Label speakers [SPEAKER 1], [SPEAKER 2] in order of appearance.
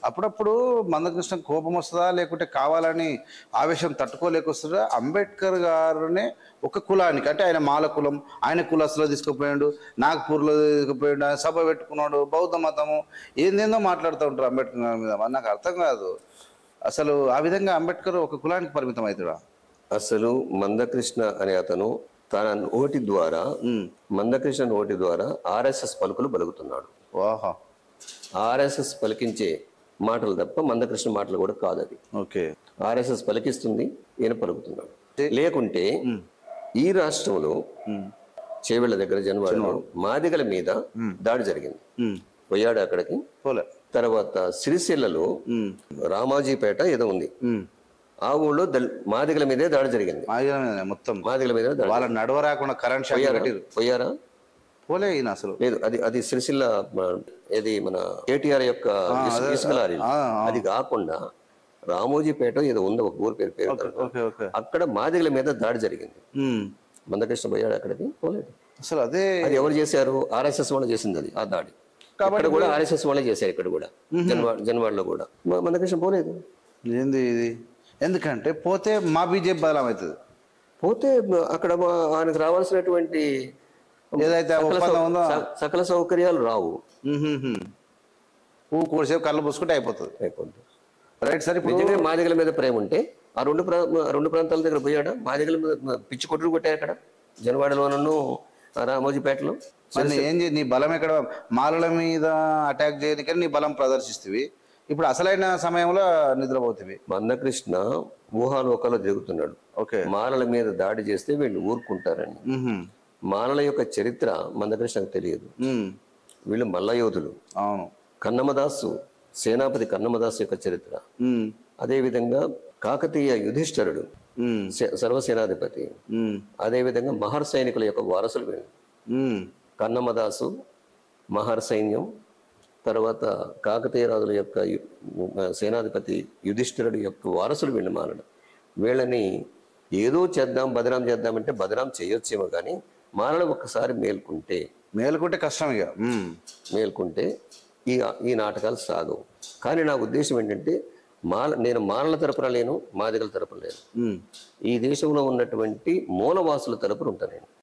[SPEAKER 1] అప్పుడప్పుడు మందకృష్ణ కోపం వస్తుందా లేకుంటే కావాలని ఆవేశం తట్టుకోలేకొస్తుందా? అంబేద్కర్ గారినే ఒక కులానికి అంటే ఆయన మాల కులం, ఆయన కులస్తులో తీసుకుపోయాడు, నాగ్పూర్లో తీసుకుపోయాడు, ఆయన సభ పెట్టుకున్నాడు, బౌద్ధ మతము ఏందేందో మాట్లాడుతూ ఉంటారు అంబేద్కర్ గారి మీద. మరి నాకు అర్థం కాదు అసలు ఆ విధంగా అంబేద్కర్ ఒక కులానికి పరిమితం అవుతాడా?
[SPEAKER 2] అసలు మందకృష్ణ అనే అతను తన నోటి ద్వారా మందకృష్ణ నోటి ద్వారా ఆర్ఎస్ఎస్ పలుకులు పలుకుతున్నాడు.
[SPEAKER 1] వాహా.
[SPEAKER 2] ఆర్ఎస్ఎస్ పలికించే మాటలు తప్ప మందకృష్ణ మాటలు కూడా కాదు అది.
[SPEAKER 1] ఓకే.
[SPEAKER 2] ఆర్ఎస్ఎస్ పలికిస్తుంది, ఈయన పలుకుతున్నాడు. లేకుంటే ఈ రాష్ట్రంలో చేవెళ్ల దగ్గర జనవాడలో మాదిగల మీద దాడి జరిగింది. పోయాడు అక్కడికి.
[SPEAKER 1] పోలే.
[SPEAKER 2] తర్వాత సిరిసిల్లలో రామాజీపేట ఏదో ఉంది, ఆ ఊళ్ళో మాదిగల మీదే దాడి జరిగింది.
[SPEAKER 1] మొత్తం
[SPEAKER 2] మాదిగల మీద
[SPEAKER 1] వాళ్ళ నడవ రాకుండా కరెంట్
[SPEAKER 2] పోయారా?
[SPEAKER 1] పోలే ఈయన అసలు
[SPEAKER 2] లేదు. అది సిరిసిల్ల ఏది మన కేటీఆర్ యొక్క ఇసుక లారీ. అది కాకుండా రామోజీపేట ఏదో ఉంది, ఒక ఊరు పేరు. అక్కడ మాదిగల మీద దాడి జరిగింది. మందకృష్ణ పోయాడు అక్కడికి? పోలేదు.
[SPEAKER 1] అసలు అది
[SPEAKER 2] ఎవరు చేశారు? ఆర్ఎస్ఎస్ వాళ్ళు చేసింది అది, ఆ దాడి. కాబట్టి కూడా ఆర్ఎస్ఎస్ వాళ్ళే చేశారు ఇక్కడ కూడా, జన్వాడలో కూడా. మందకృష్ణ పోలేదు.
[SPEAKER 1] ఏంది ఇది? ఎందుకంటే పోతే మా బీజేపీ బలం అవుతుంది.
[SPEAKER 2] పోతే అక్కడ ఆయనకు రావాల్సినటువంటి
[SPEAKER 1] ఏదైతే
[SPEAKER 2] సకల సౌకర్యాలు రావు.
[SPEAKER 1] కూసేపు కళ్ళు పూసుకుంటే అయిపోతుంది. Right sir.
[SPEAKER 2] నిజంగా మాదిగల మీద ప్రేమ ఉంటే ఆ రెండు ప్రాంతాల దగ్గర పోయాడా? మాదిగల మీద పిచ్చి కొట్టుడు కొట్టారు అక్కడ జనవాడలోనూ రామోజీపేటలో.
[SPEAKER 1] ఏం నీ బలం ఎక్కడ? మాలల మీద అటాక్ చేయడానికి నీ బలం ప్రదర్శిస్తేవి, ఇప్పుడు అసలైన సమయంలో నిద్రపోతుంది.
[SPEAKER 2] మందకృష్ణ ఊహాలోకాల్లో తిరుగుతున్నాడు.
[SPEAKER 1] ఓకే.
[SPEAKER 2] మాలల మీద దాడి చేస్తే వీళ్ళు ఊరుకుంటారని. మాలల యొక్క చరిత్ర మందకృష్ణకు తెలియదు. వీళ్ళు మల్ల యోధులు.
[SPEAKER 1] అవును.
[SPEAKER 2] కన్నమదాసు, సేనాపతి కన్నమదాసు యొక్క చరిత్ర. అదే విధంగా కాకతీయ యుధిష్ఠరుడు సర్వసేనాధిపతి. అదే విధంగా మహర్ సైనికుల యొక్క వారసులు వీళ్ళు. కన్నమదాసు, మహర్ సైన్యం, తర్వాత కాకతీయ రాజుల యొక్క సేనాధిపతి యుధిష్ఠిరుడు యొక్క వారసులు వీళ్ళు మాలడు. వీళ్ళని ఏదో చేద్దాం, బదనాం చేద్దామంటే బదనాం చేయొచ్చేమో కానీ మాలలు ఒక్కసారి మేల్కుంటే కష్టం. ఇక మేల్కుంటే ఈ నాటకాలు సాగవు. కానీ నా ఉద్దేశం ఏంటంటే నేను మాలల తరపున లేను, మాదిగల తరపున లేను. ఈ దేశంలో ఉన్నటువంటి మూలవాసుల తరపున ఉంటాను నేను.